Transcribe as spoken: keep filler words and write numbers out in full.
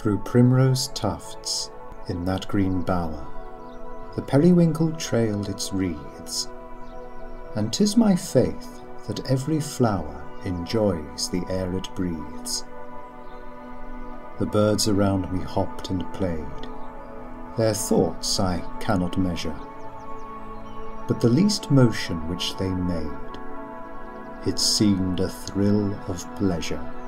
Through primrose tufts in that green bower, the periwinkle trailed its wreaths, and 'tis my faith that every flower enjoys the air it breathes. The birds around me hopped and played, their thoughts I cannot measure, but the least motion which they made, it seemed a thrill of pleasure.